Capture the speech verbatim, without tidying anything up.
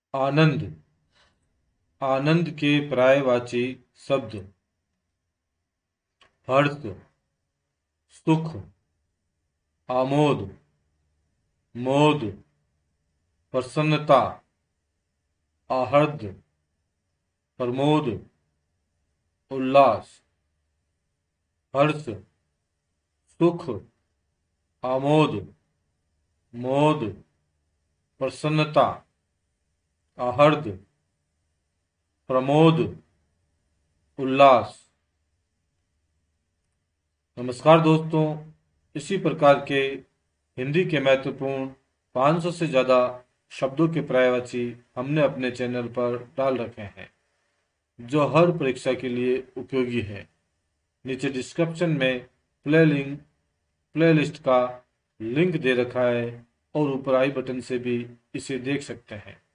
आनंद। आनंद के पर्यायवाची शब्द हर्ष, सुख, आमोद, मोद, प्रसन्नता, आहर्द, प्रमोद, उल्लास। हर्ष, सुख, आमोद, मोद, प्रसन्नता, आहर्द, प्रमोद, उल्लास। नमस्कार दोस्तों, इसी प्रकार के हिंदी के महत्वपूर्ण पाँच सौ से ज़्यादा शब्दों के पर्यायवाची हमने अपने चैनल पर डाल रखे हैं, जो हर परीक्षा के लिए उपयोगी है। नीचे डिस्क्रिप्शन में प्ले लिंक प्लेलिस्ट का लिंक दे रखा है और ऊपर आई बटन से भी इसे देख सकते हैं।